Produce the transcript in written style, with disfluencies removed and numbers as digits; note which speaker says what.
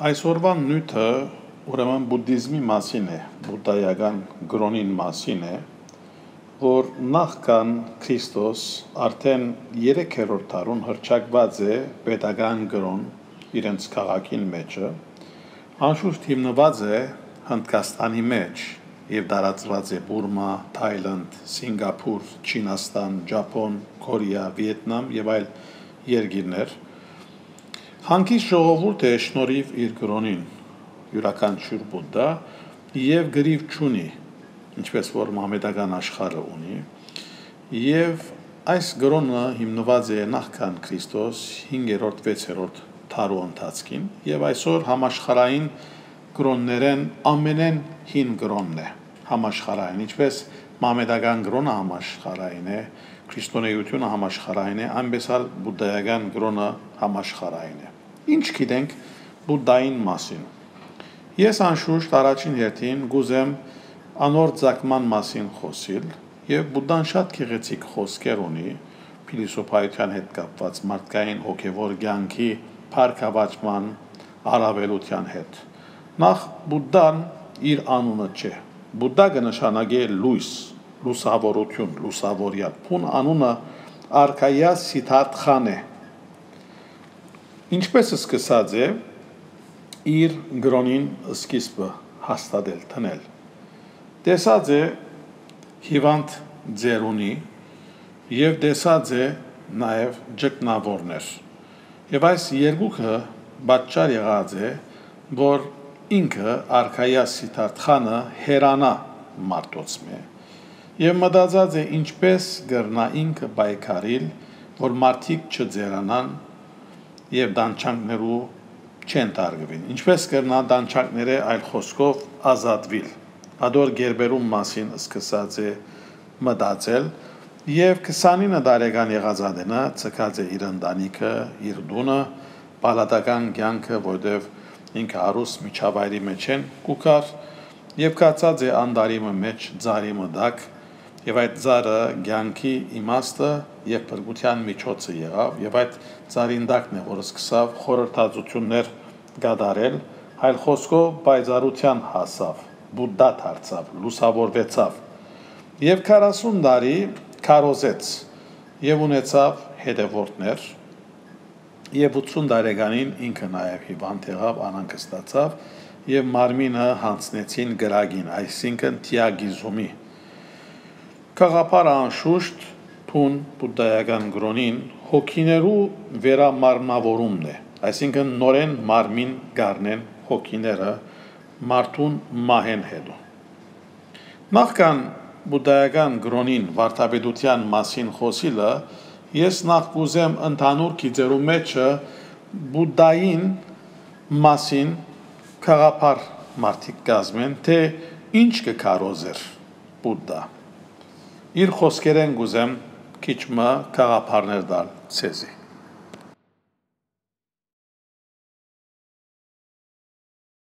Speaker 1: Այսօրվա նյութը ուրեմն բուդդիզմի մասին է, բուդդայական գրոնին մասին է, որ նախքան Քրիստոս արդեն 3-րդ դարուն հռչակված է պետական գրոն իրենց քաղաքին մեջը, անշուշտ հիմնված է Հնդկաստանի մեջ եւ տարածված է Բուրմա, Թայլանդ, Սինգապուր, Չինաստան, Ճապոն, Կորեա, Վիետնամ եւ այլ երկիրներ։ Հանկիստ ժողովուրդ է շնորհիվ իր գրոնին յուրաքանչյուր բուդդա եւ գրիվ չունի, ինչպես որ մահմեդական աշխարհը ունի, եւ այս գրոնը հիմնված է նախքան Քրիստոս 5-րդ 6-րդ դարու ընթացքին եւ այսօր համաշխարհային գրոններեն ամենեն հին գրոնն է համաշխարհային, ինչպես մահմեդական գրոնը համաշխարհային է, քրիստոնեությունը համաշխարհային է, այնպես էլ բուդդայական գրոնը համաշխարհային է։ Ինչ գիտենք բուդդային մասին։ Ես անշուշտ առաջին հերթին գուզեմ անոր ցակման մասին խոսել եւ բուդդան շատ գեղեցիկ խոսքեր ունի փիլիսոփայության հետ կապված մարդկային հոգեվոր կյանքի փառքավաճման առավելության հետ։ Նախ բուդդան իր անունը չէ։ Բուդդա կնշանակի լույս, լուսավորություն, լուսավորյալ։ Փուն անունը Արքայա Սիդդհարթան է։ Ինչպես սկսած է իր գրոնին սկիզբը հաստատել տնել։ Տեսած է հիվանդ ձերունի եւ տեսած է նաեւ ճգնավորներ։ Եվ այս երկուքը պատճառ եղած է, որ ինքը Արքայա Սիդդհարթանը հերանա մարդոցմե եւ մտածած է ինչպես գրնա ինքը բայկարիլ, որ մարդիկ չձերանան եւ դանչանքներու չեն տարգվին։ Ինչպես կրնա դանչանքները այլ խոսքով ազատվիլ։ Ադոր գերբերում մասին սկսած է մտածել եւ 29 տարեկան եղածադենը ցկած է իր ընտանիքը, իր դունը, բալատական կյանքը, որտեւ ինքը հարուս միջավայրի մեջ են կուքար եւ կացած է անդարիմը մեջ ծարի մտակ եւ այդ ծարը կյանքի իմաստը եւ բրգության միջոցը եղավ եւ այդ ծարինդակն է, որ սկսավ խորհրդածություններ գադարել, այլ խոսքով բայզարության հասավ, բուդդա դարձավ, լուսավորվեցավ եւ 40 տարի քարոզեց եւ ունեցավ հետևորդներ եւ 80 տարեկանին ինքը նաեւ հիվանդ եղավ, անհանգստացավ եւ մարմինը հանձնեցին գրագին, այսինքն թիագիզումի։ Կաղապարը անշուշտ փուն բուդդայական գրոնին հոգիներու վերամարմնավորումն է, այսինքն նորեն մարմին գարնեն հոգիները մարդուն մահեն հետո։ Նախքան բուդդայական գրոնին վարդապետության մասին խոսիլը, ես նախ կուզեմ ընդհանուր գիծերու մեջը բուդդային մասին կաղապար մարդիկ կազմեն, թե ինչ կքարոզեր բուդդա։ Իր խոսքերեն գուզեմ քիչ մը կաղապարներ դալ ցեզի։